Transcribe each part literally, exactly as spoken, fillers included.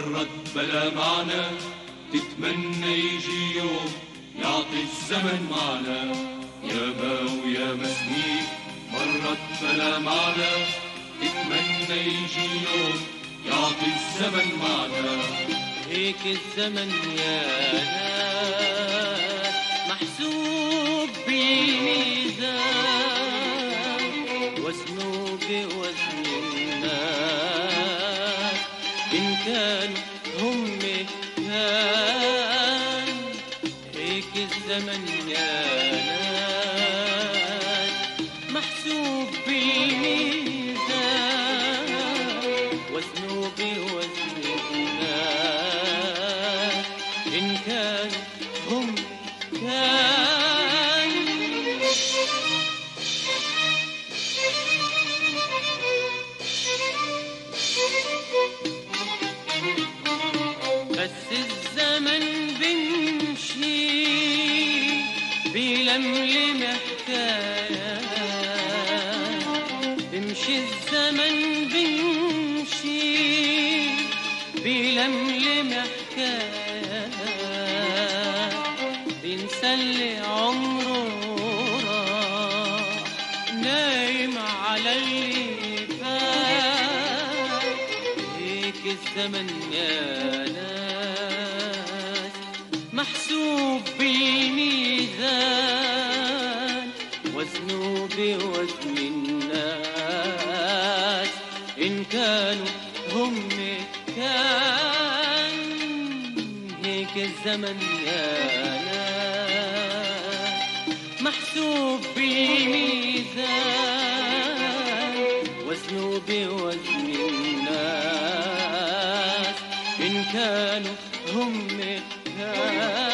مرت بلا معنى، تتمنى يجي يوم يعطي الزمن معنى. يا ما ويا مسنين مرت بلا معنى، تتمنى يجي يوم يعطي الزمن معنى. هيك الزمن يا ناس محسوب بميزان، وزنه بوزن الناس، إن كانوا هم كان. هيك الزمن يا ناس محسوب بميزان، وزنه بوزن الناس، إن كانوا هم كان. بس الزمن بمشي بيلملم حكايات، بمشي الزمن بمشي بيلملم حكايات، بينسى اللي عمره راح، نايم على اللي فات. هيك الزمن يا ناس محسوب بالميزان، وزنه بوزن الناس، إن كانوا هم كان. هيك الزمن يا ناس محسوب بالميزان، وزنه بوزن الناس، إن كانوا هم كان.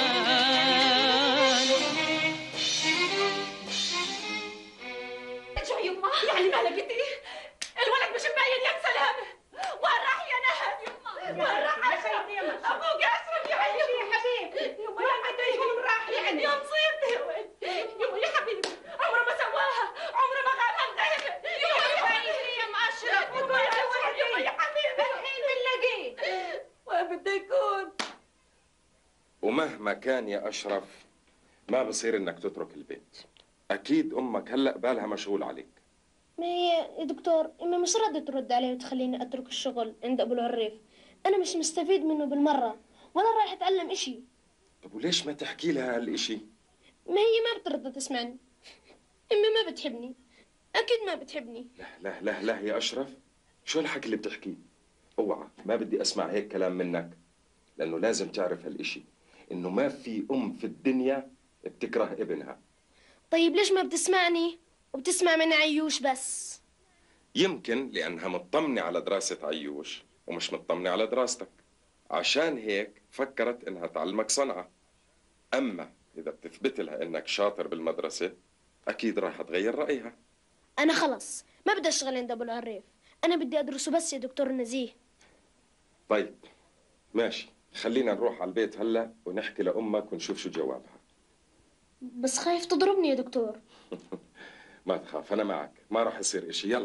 ارجع يما، يعني ما لقيتي الولد مش مبين يا سلامة. وين راح يا نهد يما؟ وين راح عشان ابوك اسرف يا عيني يا حبيبي. يما يا حتى يكون راح يعني يا مصيبتي يا ولد. يما يا حبيبي عمره ما سواها، عمره ما قال هالدهب. يما يا حبيبي يا مأشرف. يما يا ولد يما يا حبيبي الحين بنلاقيه. وين بده يكون؟ ومهما كان يا أشرف ما بصير إنك تترك البيت. أكيد أمك هلأ بالها مشغول عليك. ما هي يا دكتور إما مش راضية ترد علي وتخليني أترك الشغل عند أبو العريف. أنا مش مستفيد منه بالمرة ولا رايح أتعلم إشي. طب وليش ما تحكي لها هالإشي؟ ما هي ما بترضى تسمعني. أمي ما بتحبني، أكيد ما بتحبني. لا لا لا لا يا أشرف، شو الحكي اللي بتحكيه؟ اوعى، ما بدي أسمع هيك كلام منك، لأنه لازم تعرف هالإشي، إنه ما في أم في الدنيا بتكره ابنها. طيب ليش ما بتسمعني وبتسمع من عيوش بس؟ يمكن لأنها مطمنة على دراسة عيوش ومش مطمنة على دراستك، عشان هيك فكرت إنها تعلمك صنعة. أما إذا بتثبت لها إنك شاطر بالمدرسة أكيد راح تغير رأيها. أنا خلص ما بدي أشتغل عند أبو العريف، أنا بدي أدرسه بس يا دكتور نزيه. طيب ماشي، خلينا نروح على البيت هلا ونحكي لأمك ونشوف شو جوابها. بس خايف تضربني يا دكتور. ما تخاف، أنا معك، ما راح يصير إشي. يلا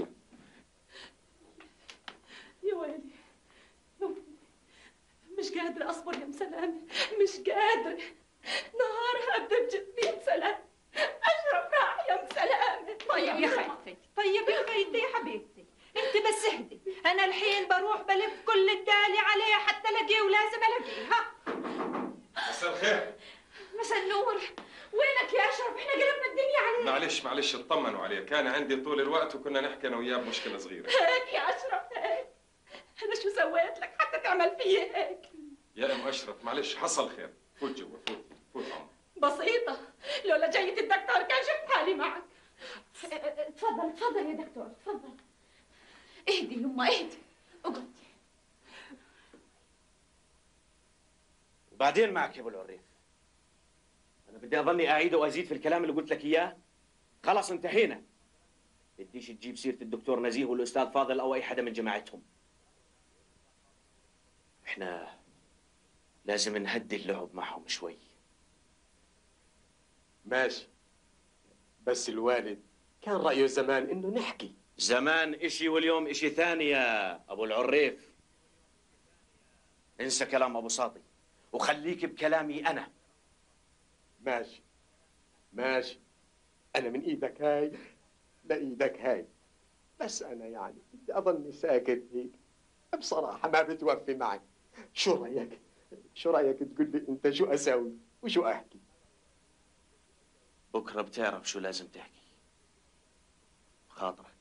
يا ويلي مش قادرة أصبر يا مسلامة، مش قادرة. نهارها بدها بجسمي يا مسلامة. أشرف راح يا مسلامة. طيب يا خيتي، طيب يا خيتي يا حبيبتي، انت بس اهدي. انا الحين بروح بلف كل الدالي عليه حتى الاقيه، ولازم الاقيه. ها مساء الخير. مساء النور. وينك يا أشرف؟ احنا قلبنا الدنيا عليك. معلش معلش اطمنوا عليه، كان عندي طول الوقت وكنا نحكي أنا وياه بمشكلة صغيرة. هيك يا أشرف هيك؟ أنا شو سويت لك حتى تعمل فيي هيك؟ يا أم أشرف معلش حصل خير، فوت جوا، فوت فوت عمر. بسيطة، لولا جاية الدكتور كان شفت حالي معك. تفضل تفضل يا دكتور تفضل. اهدي يما اهدي، اقعدي. وبعدين معك يا ابو العريف، انا بدي اظني اعيد وازيد في الكلام اللي قلت لك اياه. خلاص انتهينا. بديش تجيب سيره الدكتور نزيه والاستاذ فاضل او اي حدا من جماعتهم. احنا لازم نهدي اللعب معهم شوي. ماشي، بس الوالد كان رأيه زمان انه نحكي. زمان اشي واليوم اشي ثاني يا ابو العريف. انسى كلام ابو ساطي وخليك بكلامي انا. ماشي ماشي، انا من ايدك هاي لايدك هاي، بس انا يعني بدي اظني ساكت هيك، بصراحه ما بتوفي معي. شو رايك شو رايك تقول لي انت شو اسوي وشو احكي؟ بكره بتعرف شو لازم تحكي. خاطرك.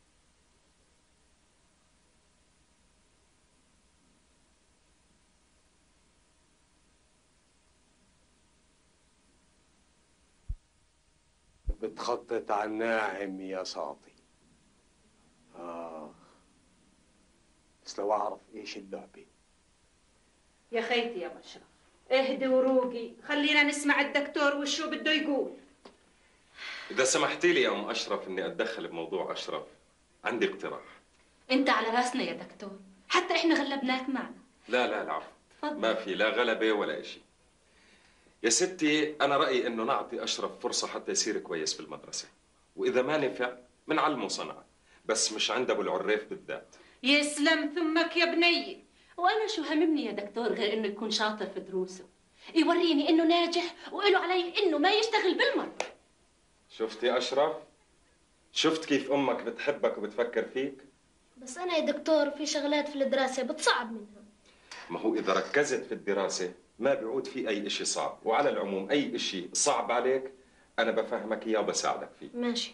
بتخطط على الناعم يا ساطي. آه، بس لو أعرف إيش اللعبة. يا خيتي يا مشرف، اهدي وروقي، خلينا نسمع الدكتور وشو بده يقول. إذا سمحتي لي يا أم أشرف إني أتدخل بموضوع أشرف، عندي اقتراح. انت على راسنا يا دكتور، حتى احنا غلبناك معنا. لا لا العفو، تفضل. ما في لا غلبة ولا إشي. يا ستي أنا رأيي إنه نعطي أشرف فرصة حتى يصير كويس بالمدرسة، وإذا ما نفع منعلمه صنعة، بس مش عند أبو العريف بالذات. يسلم ثمك يا بني. وانا شو هممني يا دكتور غير انه يكون شاطر في دروسه، يوريني انه ناجح وإله علي انه ما يشتغل بالمرة. شفتي أشرف؟ شفت كيف أمك بتحبك وبتفكر فيك؟ بس أنا يا دكتور في شغلات في الدراسة بتصعب منها. ما هو إذا ركزت في الدراسة ما بيعود في أي إشي صعب، وعلى العموم أي إشي صعب عليك أنا بفهمك إياه وبساعدك فيه. ماشي.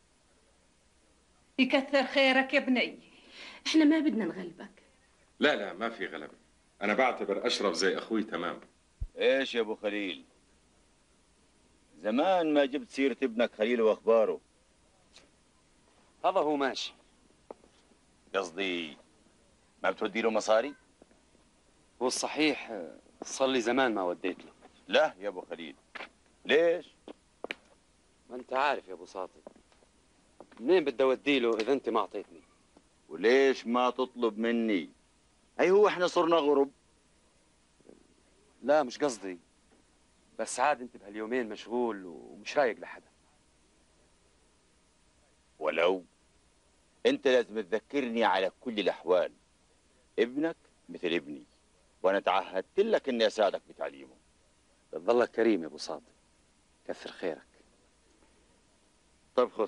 يكثر خيرك يا بني. احنا ما بدنا نغلبك. لا لا ما في غلبة، أنا بعتبر أشرف زي أخوي تمام. ايش يا ابو خليل؟ زمان ما جبت سيرة ابنك خليل واخباره. هذا هو ماشي. قصدي ما بتودي له مصاري؟ هو الصحيح صار لي زمان ما وديت له. لا يا ابو خليل. ليش؟ ما انت عارف يا ابو ساطي، منين بدي اودي له اذا انت ما اعطيتني؟ وليش ما تطلب مني؟ اي هو احنا صرنا غرب؟ لا مش قصدي، بس عاد انت بهاليومين مشغول ومش رايق لحدا. ولو انت لازم تذكرني على كل الاحوال. ابنك مثل ابني، وانا تعهدت لك اني اساعدك بتعليمه. بتضلك كريم يا ابو ساطي، كثر خيرك. طيب خذ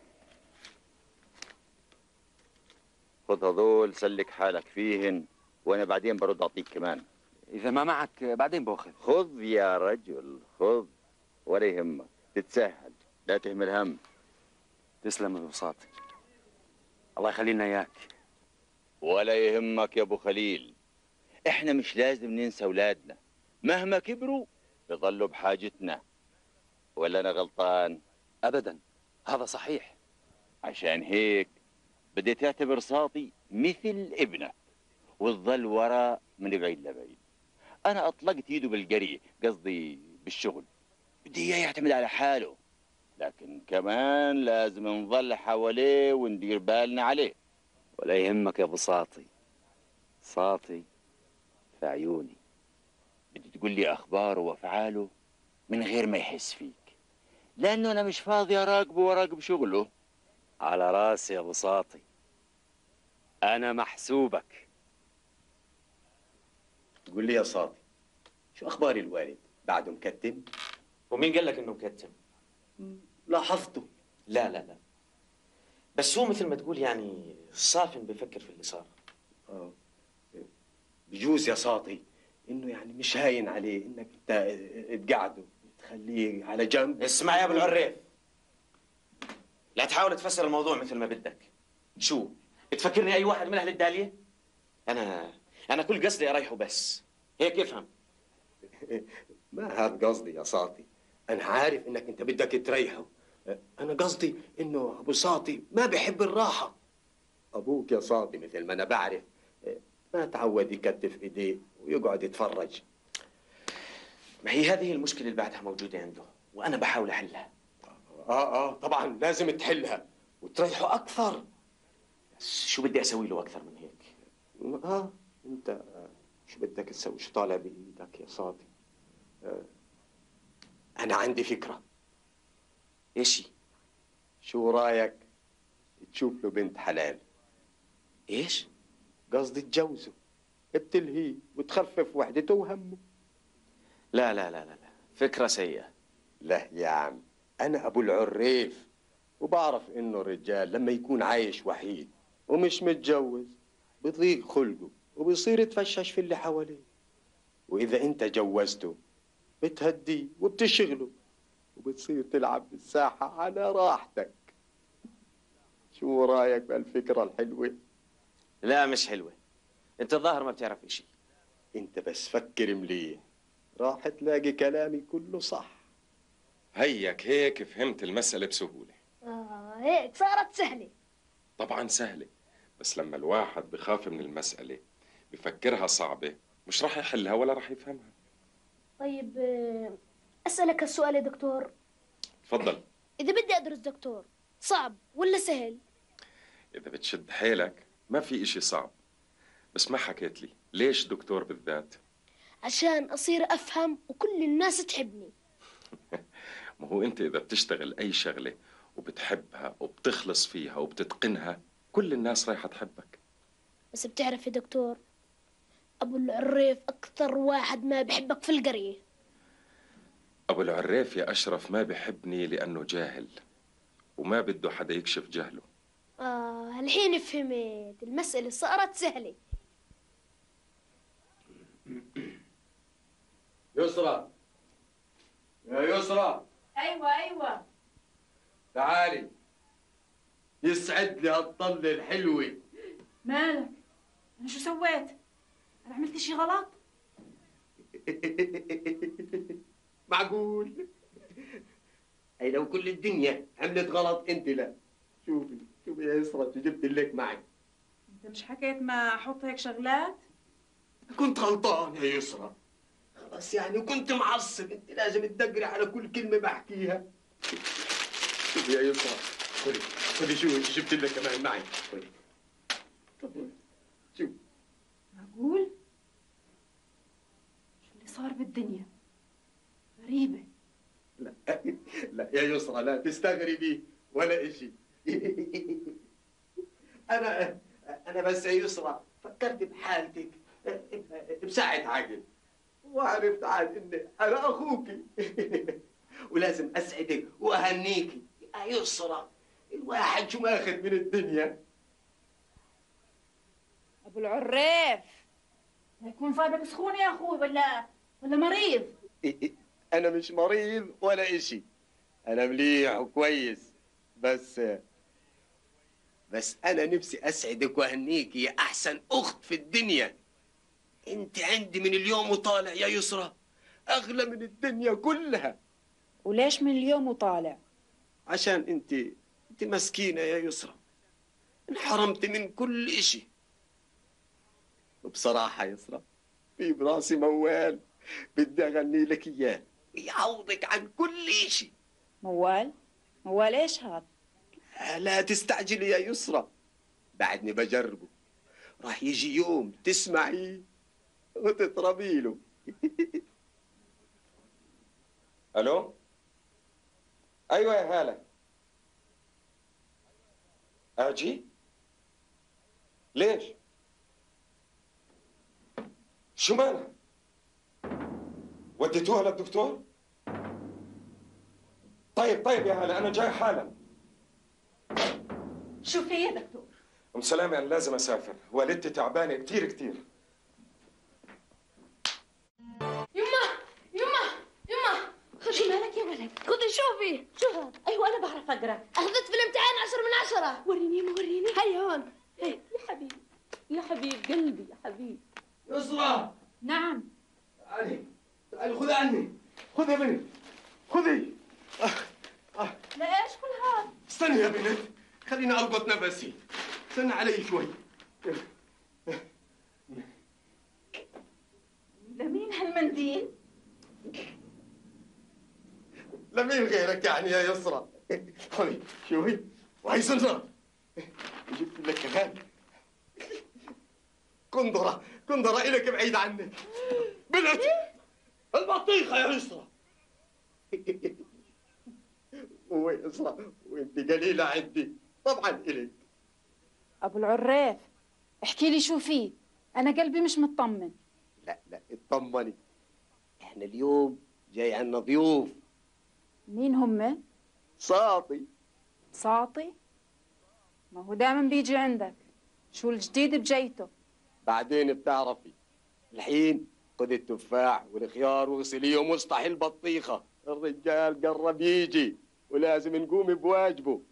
خذ هذول سلك حالك فيهن، وانا بعدين برد اعطيك كمان. اذا ما معك بعدين باخذ. خذ يا رجل خذ، ولا يهمك، تتسهل، لا تهمل هم. تسلم يا ابو ساطي، الله يخلي لنا اياك. ولا يهمك يا ابو خليل، احنا مش لازم ننسى اولادنا، مهما كبروا بيظلوا بحاجتنا. ولا انا غلطان؟ ابدا، هذا صحيح. عشان هيك بدي تعتبر ساطي مثل ابنك، وتظل ورا من بعيد لبعيد. انا اطلقت ايده بالقرية، قصدي بالشغل، بدي اياه يعتمد على حاله، لكن كمان لازم نظل حواليه وندير بالنا عليه. ولا يهمك يا ابو ساطي، ساطي في عيوني. بدي تقول لي اخباره وافعاله من غير ما يحس فيك، لانه انا مش فاضي اراقبه واراقب شغله. على راسي يا ابو ساطي، انا محسوبك. قول لي يا ساطي، شو اخبار الوالد؟ بعده مكتم؟ ومين قال لك انه مكتم؟ لاحظته. لا لا لا، بس هو مثل ما تقول يعني صافن بفكر في اللي صار. اه بجوز يا ساطي انه يعني مش هاين عليه انك انت تقعده تخليه على جنب. اسمع يا ابو العريف، لا تحاول تفسر الموضوع مثل ما بدك. شو تفكرني اي واحد من اهل الداليه؟ انا انا كل قصدي اريحه بس، هيك افهم. ما هذا قصدي يا ساطي، انا عارف انك انت بدك تريحه. انا قصدي انه ابو ساطي ما بيحب الراحه. ابوك يا ساطي مثل ما انا بعرف ما تعود يكتف ايديه ويقعد يتفرج. ما هي هذه المشكله اللي بعدها موجوده عنده، وانا بحاول احلها. اه اه طبعا لازم تحلها وتريحه اكثر. بس شو بدي اسوي له اكثر من هيك؟ اه انت شو بدك تسوي؟ شو طالع بايدك يا ساطي؟ آه. انا عندي فكره. ايش؟ شو رايك تشوف له بنت حلال؟ ايش؟ قصدي تجوزه. بتلهيه وتخفف وحدته وهمه. لا لا لا لا لا، فكرة سيئة. لا يا عم، أنا أبو العريف وبعرف إنه الرجال لما يكون عايش وحيد ومش متجوز بيضيق خلقه وبيصير يتفشش في اللي حواليه، وإذا أنت جوزته بتهديه وبتشغله وبتصير تلعب بالساحة على راحتك. شو رأيك بهالفكرة الحلوة؟ لا مش حلوة، انت الظاهر ما بتعرف اشي. انت بس فكر مليح راح تلاقي كلامي كله صح. هيك هيك فهمت المسألة بسهولة. آه هيك صارت سهلة. طبعا سهلة، بس لما الواحد بخاف من المسألة بفكرها صعبة مش راح يحلها ولا راح يفهمها. طيب آه، أسألك السؤال يا دكتور. تفضل. إذا بدي أدرس دكتور صعب ولا سهل؟ إذا بتشد حيلك ما في إشي صعب، بس ما حكيت لي ليش دكتور بالذات؟ عشان أصير أفهم وكل الناس تحبني. ما هو أنت إذا بتشتغل أي شغلة وبتحبها وبتخلص فيها وبتتقنها كل الناس رايحة تحبك. بس بتعرف يا دكتور، أبو العريف أكثر واحد ما بحبك في القرية. أبو العريف يا أشرف ما بحبني لأنه جاهل وما بده حدا يكشف جهله. آه الحين فهمت، المسألة صارت سهلة. يسرى، يا يسرى. ايوه ايوه. تعالي. يسعد لي هالطلة الحلوة. مالك؟ انا شو سويت؟ انا عملت شي غلط؟ معقول؟ اي لو كل الدنيا عملت غلط انت لا. شوفي شوفي يا يسرى شو جبت لك معي. انت مش حكيت ما احط هيك شغلات؟ كنت غلطان يا يسرى، خلاص يعني وكنت معصب. انت لازم تدقري على كل كلمة بحكيها. شوفي يا يسرى، خذي خذي شو جبت لك كمان معي. خذي تفضلي. شوف. معقول؟ شو اللي صار بالدنيا؟ غريبة. لا لا يا يسرى لا تستغربي ولا إشي. أنا أنا بس يا يسرى فكرت بحالتك بساعة عقل وعرفت عاد إني أنا أخوك ولازم أسعدك وأهنيك يا يسرى. الواحد شو ماخذ من الدنيا. أبو العريف يكون صايبك سخون يا أخوي ولا ولا مريض؟ أنا مش مريض ولا إشي، أنا مليح وكويس، بس بس أنا نفسي أسعدك وأهنيك يا أحسن أخت في الدنيا. أنت عندي من اليوم وطالع يا يسرى أغلى من الدنيا كلها. وليش من اليوم وطالع؟ عشان أنت أنت مسكينة يا يسرى، انحرمت من كل إشي. وبصراحة يا يسرى في براسي موال بدي أغني لك إياه يعوضك عن كل إشي. موال؟ موال إيش هذا؟ لا تستعجلي يا يسرى، بعدني بجربه. راح يجي يوم تسمعي وتطربي له. ألو؟ أيوة يا هالة. أجي؟ ليش؟ شو مالها؟ وديتوها للدكتور؟ طيب طيب يا هلا أنا جاي حالا. شو في يا دكتور؟ أم سلامة أنا لازم أسافر، والدتي تعبانة كتير كتير. يما يما يما شو مالك يا ولد؟ خذي شوفي. شو هذا؟ أيوة أنا بعرف أقرأ. أخذت في الامتحان عشرة من عشرة. وريني يما وريني. هيا هون. هي يا حبيبي يا حبيب قلبي يا حبيبي. يسرى. نعم. تعالي تعالي خذي عني. خذي يا بنت خذي. آه. آه. لا إيش كل هذا؟ استني يا بنت خليني ألقط نفسي. استنى علي شوي. لمين هالمنديل؟ لمين غيرك يعني يا يسرى؟ خذي شوي وهي سنة. جبت لك كمان كندرة كندرة إلك بعيد عنك. بنت البطيخة يا يسرى. ويسرى وانت قليلة عندي طبعا إلك. أبو العريف احكي لي شو فيه؟ انا قلبي مش مطمن. لا لا اطمني، احنا اليوم جاي عنا ضيوف. مين هم؟ ساطي. ساطي؟ ما هو دائما بيجي عندك، شو الجديد بجيته؟ بعدين بتعرفي. الحين خذ التفاح والخيار واغسليهم واصطحي البطيخة، الرجال قرب يجي ولازم نقوم بواجبه.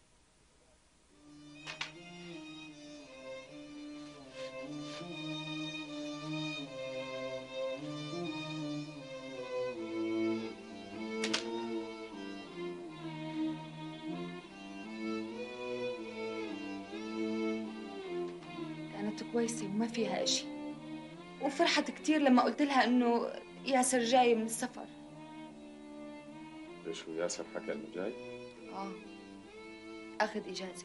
كانت كويسة وما فيها اشي، وفرحت كتير لما قلت لها انه ياسر جاي من السفر. ليش هو ياسر حكى انه جاي؟ اه اخذ اجازة.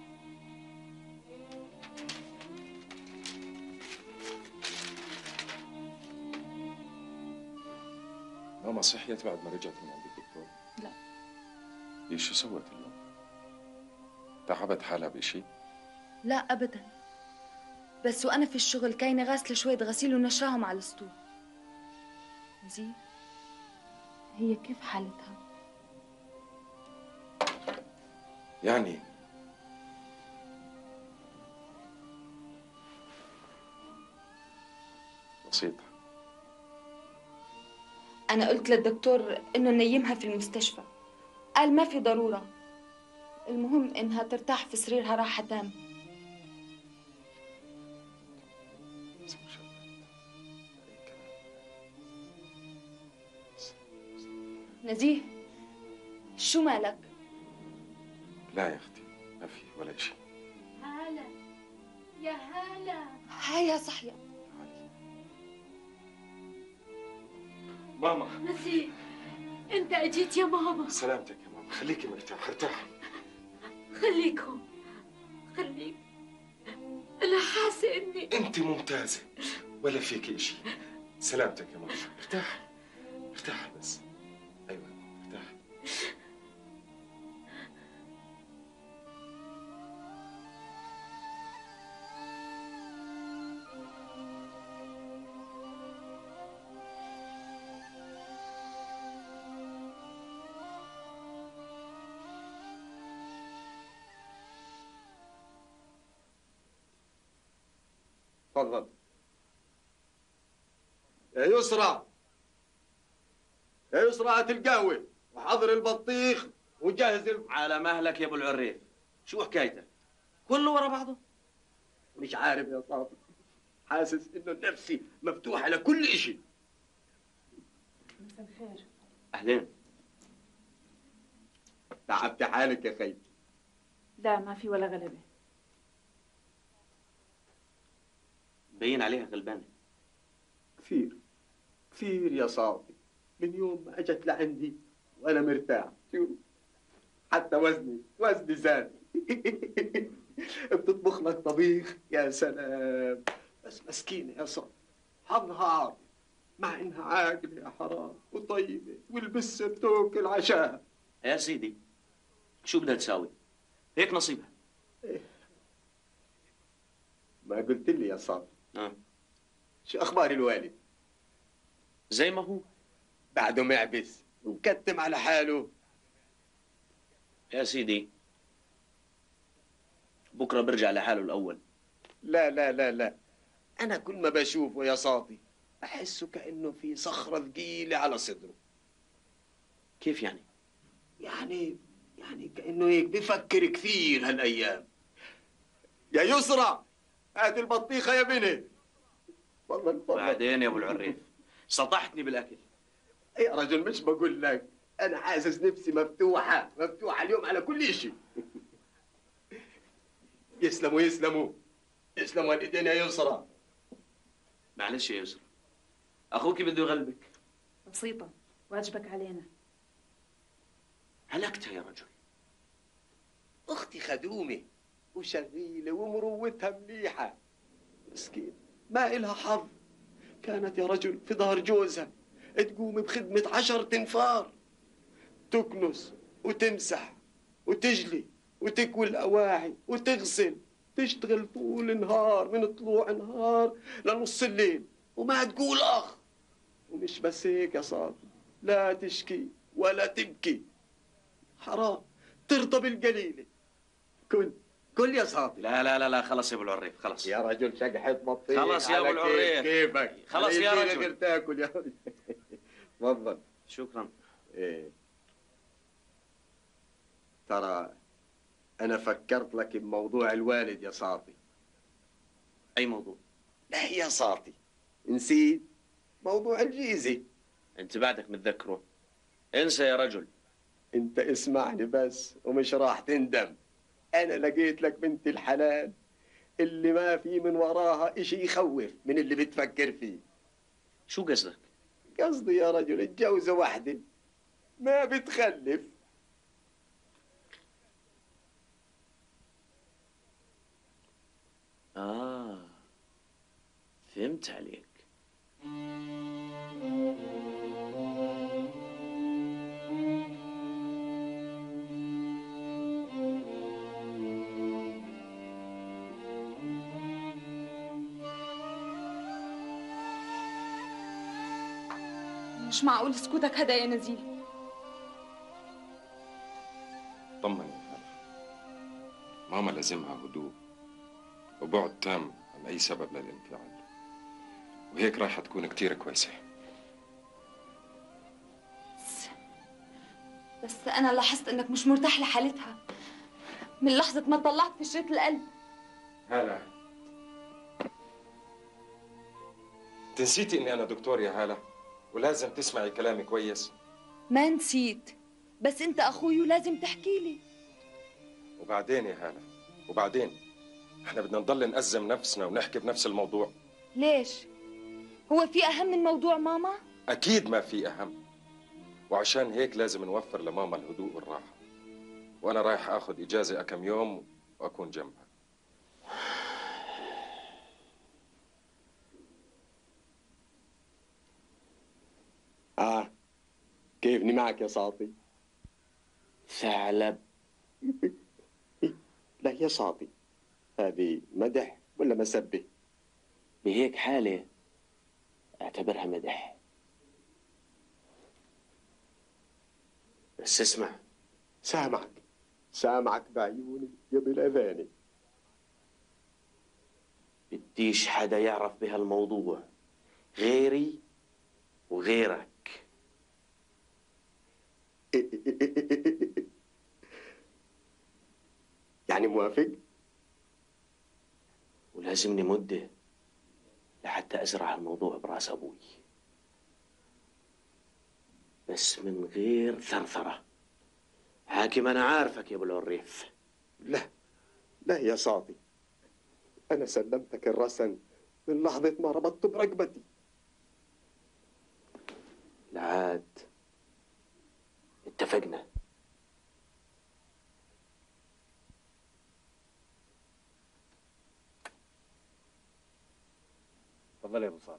ماما صحيت بعد ما رجعت من عند الدكتور؟ لا. هي شو سوت اليوم؟ تعبت حالها بشي؟ لا ابدا، بس وانا في الشغل كاينه غاسله شويه غسيل ونشراهم على السطور. زين، هي كيف حالتها؟ يعني بسيطة. انا قلت للدكتور انه نيمها في المستشفى، قال ما في ضروره، المهم انها ترتاح في سريرها راحه تامه. نزيه، شو مالك؟ لا يا اختي ما في ولا شيء. هلا يا هلا. هاي يا صحية. ماما. نسيت انت اجيت يا ماما. سلامتك يا ماما، خليكي مرتاح ارتاحي. خليكم خليك، انا حاسه اني انت ممتازة ولا فيك شيء. سلامتك يا ماما، ارتاحي ارتاحي بس. ايوه ارتاحي. تفضل يا يسرى. يا يسرى هات القهوة وحضر البطيخ وجهز ال... على مهلك يا ابو العريف. شو حكايتك؟ كله ورا بعضه؟ مش عارف يا صاحبي، حاسس انه نفسي مفتوحة لكل اشي. مساء الخير. اهلين. تعبت حالك يا خي؟ لا ما في ولا غلبة. مبين عليها غلبانة. كثير كثير يا صاحبي، من يوم ما اجت لعندي وانا مرتاح. شو حتى وزني وزني زاد. بتطبخ لك طبيخ يا سلام، بس مسكينة يا صاحبي حنهار، مع انها عاقلة يا حرام وطيبة والبسة بتاكل عشاها. يا سيدي شو بدها تساوي؟ هيك نصيبها. ما قلت لي يا صاحبي. آه. شو اخبار الوالد؟ زي ما هو بعده معبس ومكتم على حاله. يا سيدي بكره برجع لحاله الاول. لا لا لا لا، انا كل ما بشوفه يا صاطي احسه كانه في صخره ثقيله على صدره. كيف يعني؟ يعني يعني كانه هيك بفكر كثير هالايام. يا يسرى هات البطيخه يا بني. والله والله. بعدين يا ابو العريف سطحتني بالاكل. يا رجل مش بقول لك، انا حاسس نفسي مفتوحه مفتوحه اليوم على كل شيء. يسلموا يسلموا يسلموا الايدين يا يسرى. معلش يا يسرى، اخوك بده يغلبك. بسيطة، واجبك علينا. هلكتها يا رجل. اختي خدومه وشغيله ومروتها مليحه، مسكين ما إلها حظ. كانت يا رجل في ظهر جوزها تقوم بخدمة عشر تنفار، تكنس وتمسح وتجلي وتكوي الأواعي وتغسل تشتغل طول النهار من طلوع النهار لنص الليل وما تقول اخ. ومش بس هيك يا صاحبي، لا تشكي ولا تبكي، حرام ترضى بالقليله. كل كل يا صاحبي. لا لا لا لا خلص يا ابو العريف خلص يا رجل شقحة بطيخ. خلص يا ابو على العريف كيفك. خلص يا رجل غير تاكل يا رجل. تفضل. شكرا. ايه ترى انا فكرت لك بموضوع الوالد يا ساطي. اي موضوع؟ لا يا ساطي، نسيت موضوع الجيزه. انت بعدك متذكره. انسى يا رجل. انت اسمعني بس ومش راح تندم. انا لقيت لك بنت الحلال اللي ما في من وراها اشي يخوف من اللي بتفكر فيه. شو قصدك؟ قصدي يا رجل اتجوزه واحده ما بتخلف. آه فهمت عليك. مش معقول سكوتك هذا يا نزيل. طمني يا خالة، ماما لازمها هدوء وبعد تام عن أي سبب للانفعال، وهيك رايحة تكون كتير كويسة. بس أنا لاحظت إنك مش مرتاح لحالتها من لحظة ما طلعت في شريط القلب. هالة، تنسيتي إني أنا دكتور يا هالة، ولازم تسمعي كلامي كويس. ما نسيت، بس أنت أخوي ولازم تحكي لي. وبعدين يا هالة، وبعدين احنا بدنا نضل نأزم نفسنا ونحكي بنفس الموضوع. ليش؟ هو في أهم من موضوع ماما؟ أكيد ما في أهم، وعشان هيك لازم نوفر لماما الهدوء والراحة. وأنا رايح آخذ إجازة كم يوم وأكون جنبها. آه كيفني معك يا ساطي؟ ثعلب. لا يا ساطي، هذه مدح ولا مسبة؟ بهيك حالة اعتبرها مدح. بس اسمع. سامعك سامعك بعيوني يا بالأذاني. بديش حدا يعرف بهالموضوع غيري وغيرك. يعني موافق؟ ولازمني مدة لحتى أزرع الموضوع براس أبوي، بس من غير ثرثرة. حاكم أنا عارفك يا أبو العريف. لا لا يا ساطي، أنا سلمتك الرسن من لحظة ما ربطت برقبتي. العاد اتفقنا. تفضل يا ابو صاد.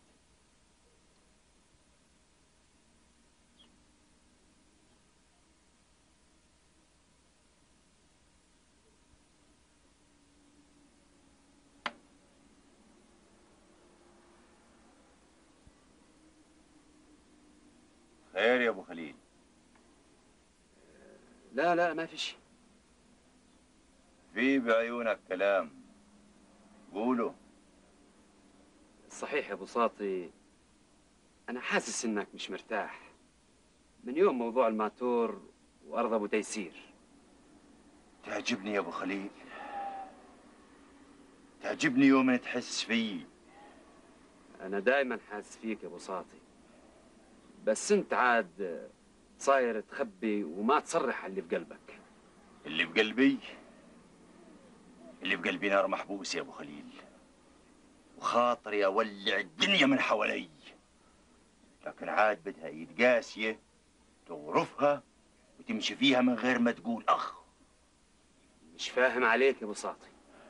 خير يا ابو خليل؟ لا لا ما في شيء. في بعيونك كلام، قوله. صحيح يا ابو ساطي، انا حاسس انك مش مرتاح من يوم موضوع الماتور وارض ابو تيسير. تعجبني يا ابو خليل، تعجبني يوم تحس فيي. انا دايما حاسس فيك يا ابو ساطي، بس انت عاد صاير تخبي وما تصرح على اللي في قلبك. اللي بقلبي اللي بقلبي نار محبوس يا ابو خليل، وخاطري اولع الدنيا من حوالي، لكن عاد بدها ايد قاسيه تغرفها وتمشي فيها من غير ما تقول اخ. مش فاهم عليك يا ابو ساطي.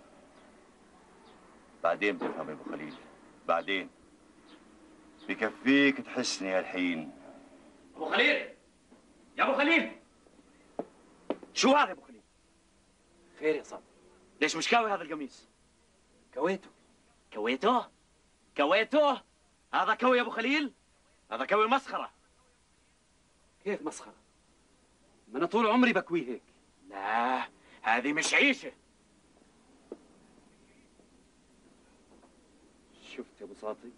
بعدين بتفهم يا ابو خليل، بعدين. بكفيك تحسني هالحين. ابو خليل، يا ابو خليل، شو هذا يا ابو خليل؟ خير يا ساطي. ليش مش كاوي هذا القميص؟ كويته كويته كويته هذا كوي يا ابو خليل، هذا كوي مسخره. كيف مسخره؟ ما انا طول عمري بكويه هيك. لا هذه مش عيشه. شفت يا ابو ساطي؟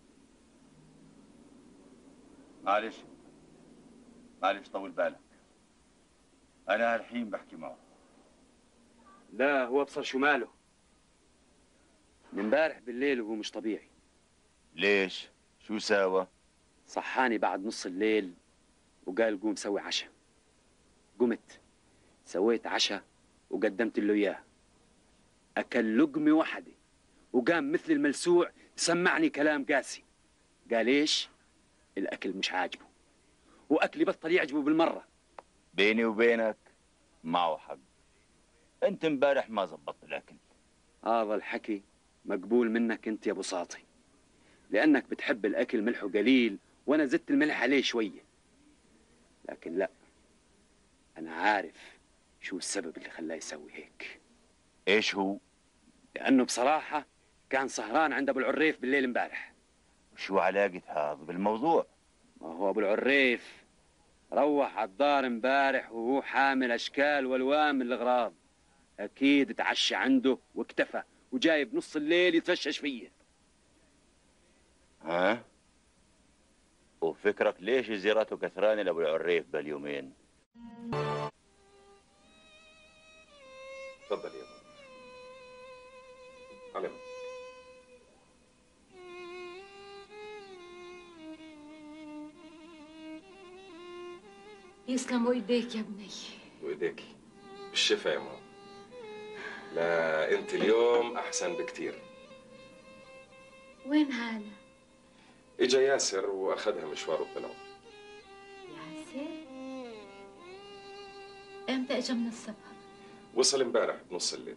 معلش معلش طول بالك، انا الحين بحكي معه. لا هو ابصر شو ماله من امبارح بالليل وهو مش طبيعي. ليش؟ شو ساوى؟ صحاني بعد نص الليل وقال قوم سوي عشاء. قمت سويت عشاء وقدمت له اياه. اكل لقمه واحده وقام مثل الملسوع سمعني كلام قاسي. قال ايش؟ الاكل مش عاجبه واكلي بطل يعجبه بالمره. بيني وبينك معه حق، انت امبارح ما زبطت الاكل. هذا الحكي مقبول منك انت يا ابو ساطي، لانك بتحب الاكل ملحه قليل وانا زدت الملح عليه شويه. لكن لا، انا عارف شو السبب اللي خلاه يسوي هيك. ايش هو؟ لانه بصراحه كان سهران عند ابو العريف بالليل امبارح. شو علاقة هذا بالموضوع؟ ما هو ابو العريف روح على الدار امبارح وهو حامل اشكال والوان من الاغراض. اكيد اتعشى عنده واكتفى وجاي بنص الليل يتفشش فيه. ها؟ وفكرك ليش زيارته كثرانة لابو العريف باليومين؟ تفضل يا بابا. على مهلك. يسلموا ايديك يا ابني. وايديك بالشفا يا ماما. لا انت اليوم احسن بكتير. وين هالة؟ اجا ياسر واخذها مشوار وطلعوا. ياسر؟ امتى اجا من السفر؟ وصل امبارح بنص الليل.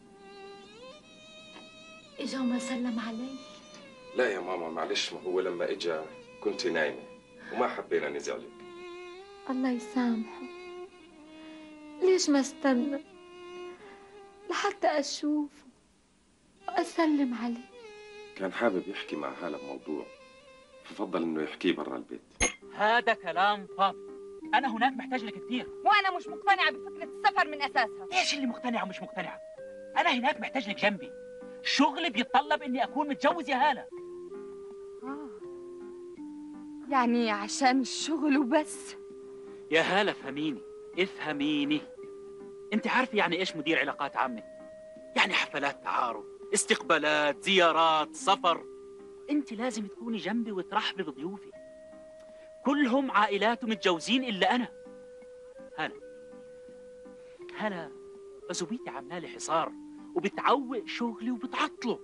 اجا وما سلم علي؟ لا يا ماما معلش، ما هو لما اجا كنت نايمة وما حبينا نزعجك. الله يسامحه. ليش ما استنى لحتى اشوفه واسلم عليه؟ كان حابب يحكي مع هالة بموضوع، ففضل انه يحكيه برا البيت. هذا كلام فاضي. انا هناك محتاج لك كثير. وانا مش مقتنعه بفكره السفر من اساسها. ايش اللي مقتنعه ومش مقتنعه؟ انا هناك محتاج لك جنبي. شغلي بيتطلب اني اكون متجوز يا هالة. آه. يعني عشان الشغل وبس؟ يا هالة افهميني افهميني. انت عارفه يعني ايش مدير علاقات عامه؟ يعني حفلات تعارف، استقبالات، زيارات، سفر. انت لازم تكوني جنبي وترحبي بضيوفي. كلهم عائلات ومتجوزين الا انا. هلا هلا عزوبيتي عامله لي حصار وبتعوق شغلي وبتعطله.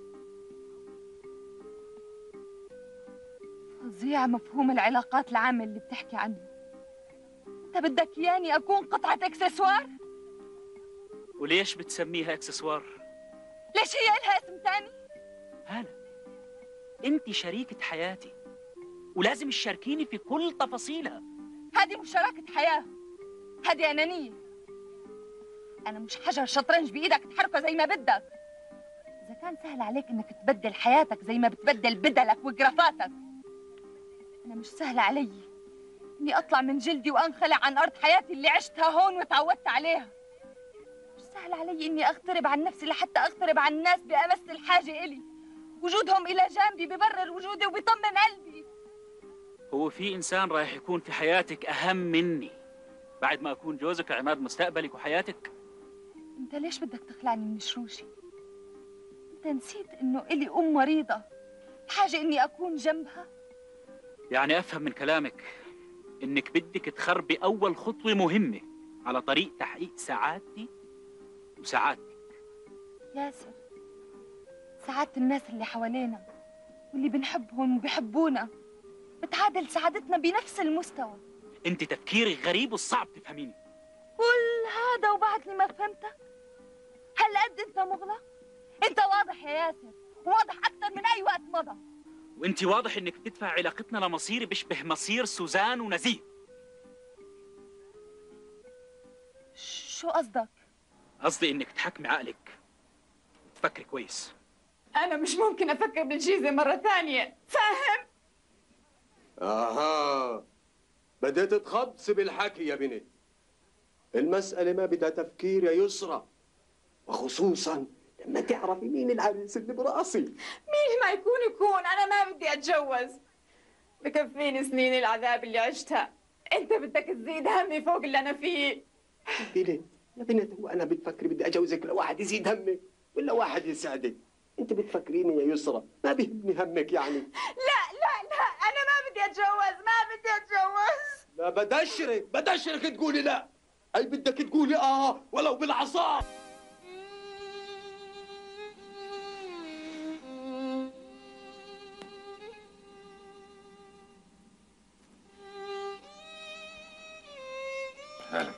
فظيع مفهوم العلاقات العامة اللي بتحكي عنه. انت بدك اياني اكون قطعة اكسسوار؟ وليش بتسميها اكسسوار؟ ليش هي لها اسم تاني؟ هلا انت شريكة حياتي ولازم تشاركيني في كل تفاصيلها. هذه مش شراكة حياة، هذه أنانية. أنا مش حجر شطرنج بإيدك تحركه زي ما بدك. إذا كان سهل عليك إنك تبدل حياتك زي ما بتبدل بدلك وقرافاتك، أنا مش سهل علي إني أطلع من جلدي وأنخلع عن أرض حياتي اللي عشتها هون وتعودت عليها. مش سهل علي إني أغترب عن نفسي لحتى أغترب عن الناس بأمس الحاجة إلي. وجودهم إلى جانبي ببرر وجودي وبيطمن قلبي. هو في إنسان رايح يكون في حياتك أهم مني بعد ما أكون جوزك وعماد مستقبلك وحياتك؟ أنت ليش بدك تخلعني من شروشي؟ أنت نسيت إنه إلي أم مريضة بحاجة إني أكون جنبها؟ يعني أفهم من كلامك إنك بدك تخربي أول خطوة مهمة على طريق تحقيق سعادتي وسعادتك. ياسر، سعادة الناس اللي حوالينا واللي بنحبهم وبيحبونا بتعادل سعادتنا بنفس المستوى. انت تفكيرك غريب وصعب تفهميني. كل هذا وبعدني ما فهمتك؟ هالقد انت مغلق؟ انت واضح يا ياسر، واضح اكثر من اي وقت مضى. وانت واضح انك بتدفع علاقتنا لمصير بيشبه مصير سوزان ونزيه. شو قصدك؟ قصدي انك تحكمي عقلك وتفكري كويس. انا مش ممكن افكر بالجيزه مره ثانيه، فاهم؟ اها بديت تخبصي بالحكي يا بنت. المسألة ما بدها تفكير يا يسرى، وخصوصا لما تعرفي مين العريس اللي براسي. مين ما يكون يكون، انا ما بدي اتجوز. بكفيني سنين العذاب اللي عشتها، انت بدك تزيد همي فوق اللي انا فيه. بنت يا بنت، هو انا بتفكري بدي اجوزك لواحد يزيد همك ولا واحد يساعدك؟ انت بتفكريني يا يسرى ما بيهمني همك يعني؟ لا لا لا، انا ما بدي اتجوز، ما بدي اتجوز. لا بدشرك بدشرك تقولي لا، اي بدك تقولي اه ولو بالعصا. هالة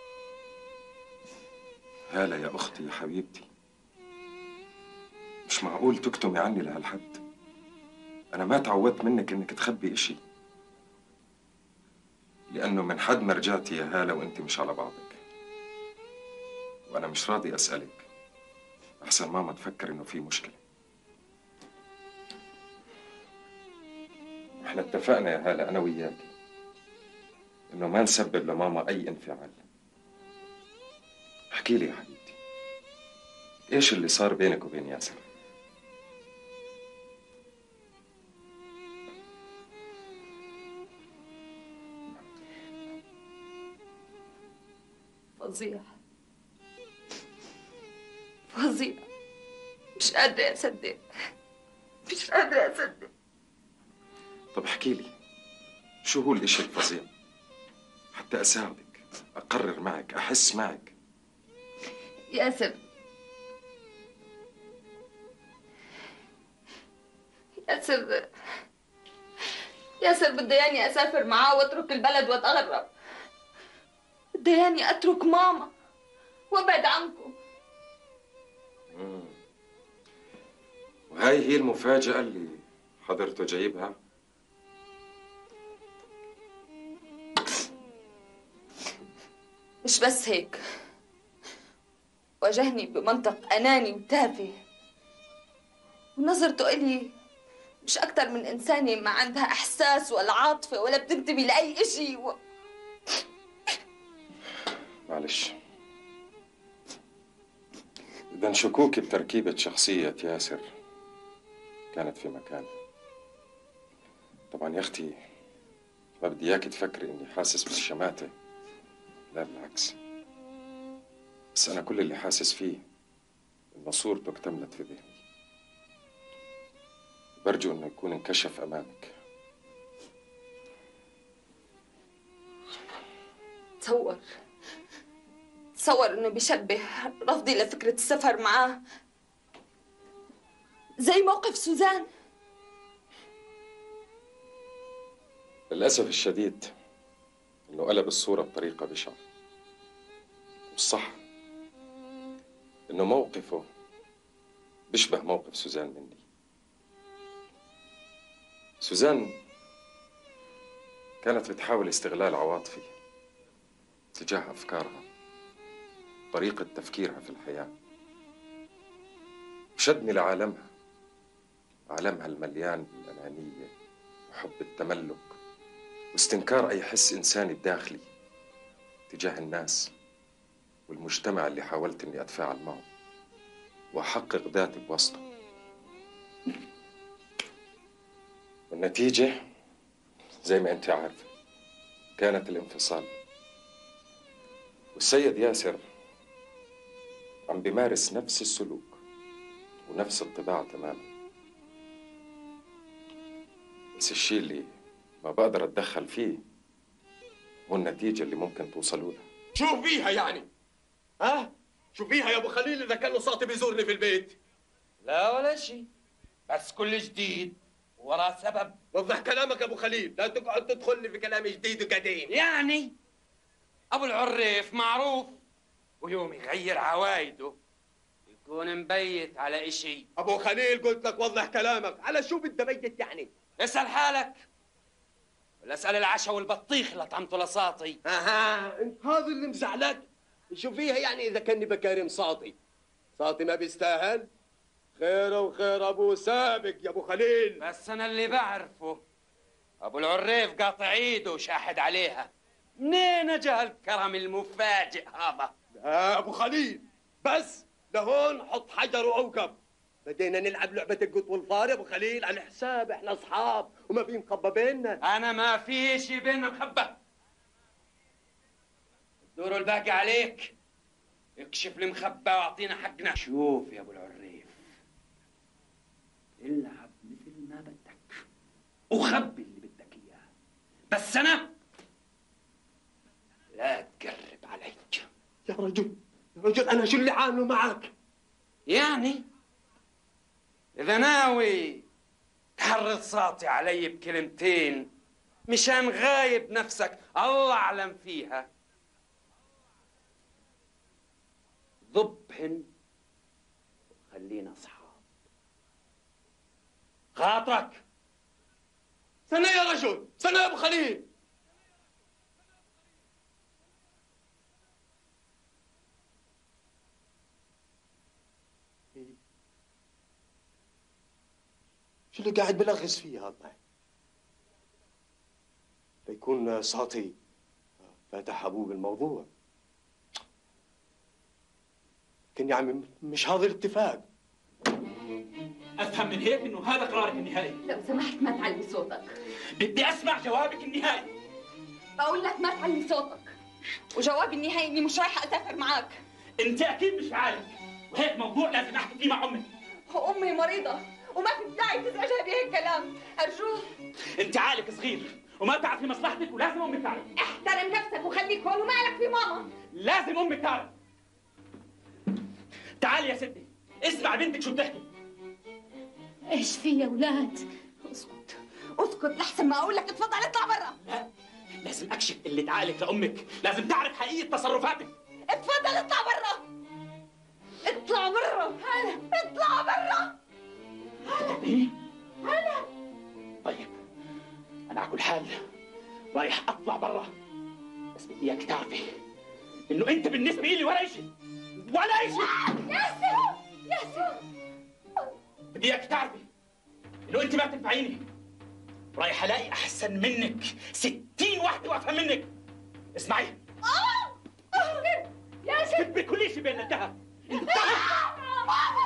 هالة يا أختي يا حبيبتي، مش معقول تكتمي عني لهالحد. أنا ما تعودت منك إنك تخبي إشي، لأنه من حد ما رجعتي يا هالة وأنت مش على بعضك، وأنا مش راضي أسألك أحسن ماما تفكر إنه في مشكلة. إحنا اتفقنا يا هالة أنا وياكي إنه ما نسبب لماما أي انفعال. احكي لي يا حبيبتي، إيش اللي صار بينك وبين ياسر؟ فظيع فظيع، مش قادرة أصدق، مش قادرة أصدق. طب احكي لي شو هو الإشي الفظيع حتى أساعدك، أقرر معك، أحس معك. ياسر ياسر ياسر بده ياني أسافر معاه وأترك البلد وأتغرب، بده ياني أترك ماما وأبعد عنكم. مم. وهاي هي المفاجأة اللي حضرته جايبها؟ مش بس هيك، واجهني بمنطق أناني وتافه، ونظرته إلي مش أكتر من إنسانة ما عندها إحساس ولا عاطفة ولا بتنتبه لأي إشي و... معلش، إذا شكوكي بتركيبة شخصية ياسر كانت في مكانها. طبعا يا أختي ما بدي إياكي تفكري إني حاسس بالشماتة، لا بالعكس، بس أنا كل اللي حاسس فيه إن صورته اكتملت في ذهني. برجو إنه يكون انكشف أمامك. تصور تصور إنه بيشبه رفضي لفكرة السفر معاه زي موقف سوزان. للأسف الشديد إنه قلب الصورة بطريقة بشعة. والصح إنه موقفه بيشبه موقف سوزان مني. سوزان كانت بتحاول استغلال عواطفي تجاه أفكارها، طريقة تفكيرها في الحياة، وشدني لعالمها، عالمها المليان بالأنانية وحب التملك واستنكار أي حس إنساني بداخلي تجاه الناس والمجتمع اللي حاولت إني أتفاعل معه وأحقق ذاتي بوسطه. والنتيجة زي ما أنت عارفة كانت الانفصال. والسيد ياسر عم بيمارس نفس السلوك ونفس الطباع تماما، بس الشيء اللي ما بقدر أتدخل فيه هو النتيجة اللي ممكن توصلوا لها. شو فيها يعني؟ ها؟ شو فيها يا ابو خليل اذا كان لصاطي بيزورني في البيت؟ لا ولا شيء، بس كل جديد وراه سبب. وضح كلامك يا ابو خليل، لا تقعد تدخلني في كلام جديد وقديم. يعني ابو العريف معروف، ويوم يغير عوايده يكون مبيت على اشي. ابو خليل قلت لك وضح كلامك، على شو بدي بيت يعني؟ اسال حالك ولا اسال العشاء والبطيخ اللي طعمته لساطي. اها انت هذا اللي مزعلك؟ شو فيها يعني اذا كاني بكارم ساطي؟ ساطي ما بيستاهل؟ خير وخير ابو سابق يا ابو خليل. بس انا اللي بعرفه ابو العريف قاطع ايده وشاحد عليها. منين جا الكرم المفاجئ هذا؟ لا ابو خليل، بس لهون حط حجر واوقف. بدينا نلعب لعبة القط والفار يا ابو خليل على حساب، احنا اصحاب وما في مخبى بيننا. انا ما في شيء بيننا مخبى. الدور الباقي عليك، اكشف المخبى واعطينا حقنا. شوف يا ابو العريف، العب مثل ما بدك وخبي اللي بدك اياه، بس انا لا تقرب علي. يا رجل يا رجل، انا شو اللي عامله معك؟ يعني اذا ناوي تحرض صوتي علي بكلمتين مشان غايب نفسك الله اعلم فيها، ضبهن وخلينا اصحاب. خاطرك؟ استنى يا رجل، استنى يا ابو خليل. شو اللي قاعد بلغز فيه هذا؟ بيكون ساطي فتح ابوه بالموضوع. لكن يا عمي مش هذا الاتفاق. افهم من هيك انه هذا قرارك النهائي. لو سمحت ما تعلي صوتك. بدي اسمع جوابك النهائي. بقول لك ما تعلي صوتك، وجوابي النهائي اني مش رايحه اسافر معك. انت اكيد مش عارف، وهيك موضوع لازم احكي فيه مع امك. امي مريضه وما في داعي تزعجها بهيك كلام، ارجوك. انت عقلك صغير وما تعرفي مصلحتك، ولازم امك تعرف. احترم نفسك وخليك هون ومالك في ماما. لازم امك تعرف. تعالي يا ستي اسمع بنتك شو بتحكي. ايش في يا ولاد؟ اسكت اسكت لحسن ما اقول لك اتفضل اطلع برا. لا لازم اكشف اللي عقلك لامك، لازم تعرف حقيقه تصرفاتك. اتفضل اطلع برا، اطلع برا. هلا اطلع برا. هلا هلا. طيب انا على كل حال رايح اطلع برا، بس بدي اياك تعرفي انه انت بالنسبه لي ولا شيء ولا شيء. ياسر ياسر، بدي اياك تعرفي انه انت ما بتنفعيني. رايح الاقي احسن منك ستين واحده وافهم منك. اسمعي اه ياسر بكل شيء بيننا انتهى. ماما